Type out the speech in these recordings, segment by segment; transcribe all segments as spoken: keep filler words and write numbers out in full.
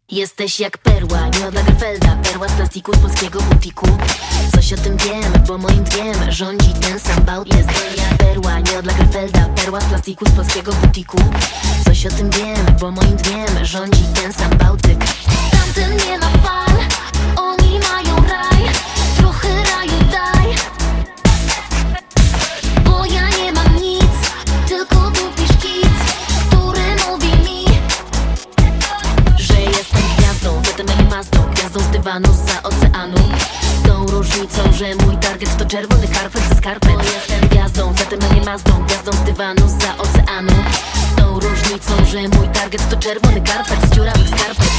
Jesteś jak perła, nie od Lagerfelda, perła z plastiku, z polskiego butiku. Coś o tym wiem, bo moim dniem rządzi ten sam bałtyk. Jestem jak perła, nie od Lagerfelda, perła z plastiku, z polskiego butiku. Coś o tym wiem, bo moim dniem rządzi ten sam bałtyk. Tamten nie ma fal, oni mają raj, trochę raju daj. Bo ja nie mam nic, tylko głupi szkic, który mówi mi, że jestem gwiazdą, wetemeli mazdą, gwiazdą z dywanu zza oceanu. Z tą różnicą, że mój target to czerwony karpet ze skarpet. Bo jestem gwiazdą, wetemeli mazdą, gwiazdą z dywanu zza oceanu. Z tą różnicą, że mój target to czerwony karpet z dziurawych skarpet.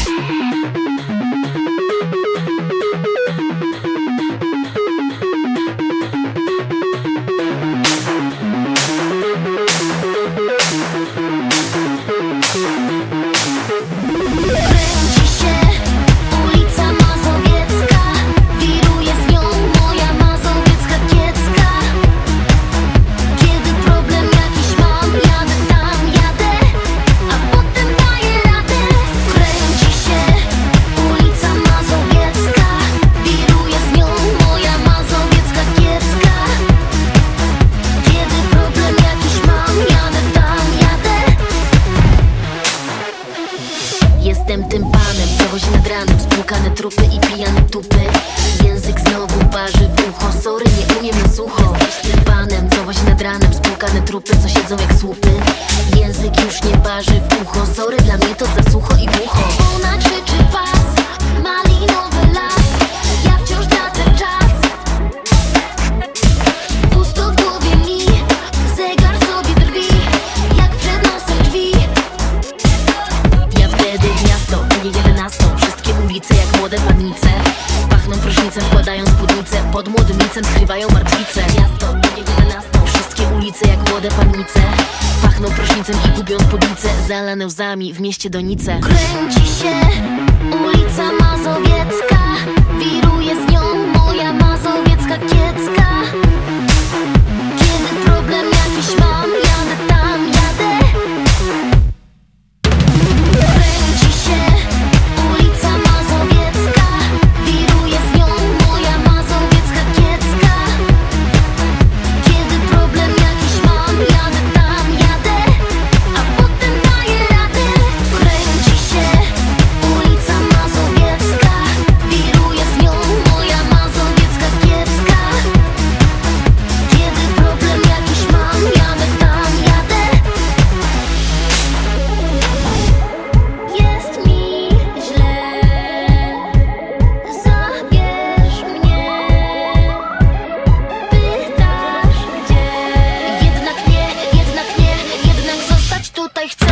Jestem tym panem, co wozi nad ranem spłukane trupy i pijane tupy. Język znowu parzy w ucho, sorry, nie umiem na sucho. Jesteś tym panem, co wozi nad ranem spłukane trupy, co siedzą jak słupy. Język już nie parzy w ucho, sorry, dla mnie to za sucho i głucho. Ona krzyczy pas, malinowy las, ja wciąż tracę czas. Pusto w głowie mi, zegar sobie drwi, jak przed nosem drzwi. Ja wtedy miasto, nie jedenastą, wszystkie ulice jak młode pannice. Pachną prysznicem, wkładają spódnicę, pod młodym licem skrywają martwice. Miasto, nie jedenastą, wszystkie ulice jak młode pannice. Pachną prysznicem i gubią spódnicę, zalane łzami w mieście Donice. Kręci się ulica Mazowiecka, wiruje z nią moja mazowiecka kiecka. Kiedy problem jakiś mam, jadę tam, jadę. Kręci się ulica Mazowiecka, wiruje z nią moja mazowiecka kiecka. Kiedy problem jakiś mam, jadę tam, jadę, a potem daję radę. Kręci się ulica Mazowiecka, wiruje z nią moja mazowiecka kiecka. Kiedy problem jakiś mam, jadę tam, jadę. Jest mi źle, zabierz mnie. Pytasz gdzie? Jednak nie, jednak nie, jednak zostać tutaj chcę.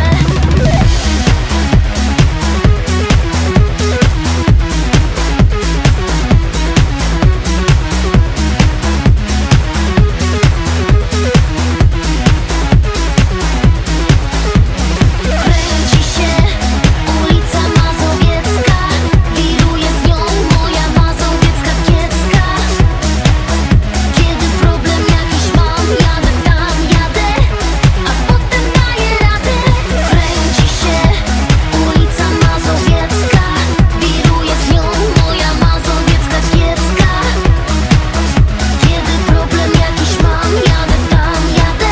Kręci się ulica Mazowiecka, wiruje z nią moja mazowiecka kiecka. Kiedy problem jakiś mam, jadę tam, jadę, a potem daję radę. Kręci się ulica Mazowiecka, wiruje z nią moja mazowiecka kiecka. Kiedy problem jakiś mam, jadę tam, jadę.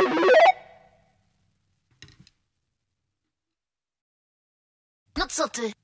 No co ty?